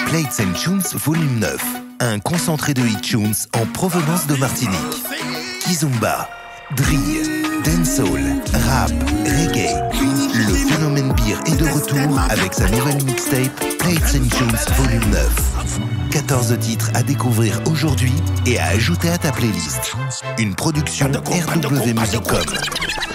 Plates and Tunes Volume 9. Un concentré de hit tunes en provenance de Martinique. Kizomba, drill, dancehall, rap, reggae. Le phénomène beer est de retour avec sa nouvelle mixtape Plates and Tunes Volume 9. 14 titres à découvrir aujourd'hui et à ajouter à ta playlist. Une production RW Musicom.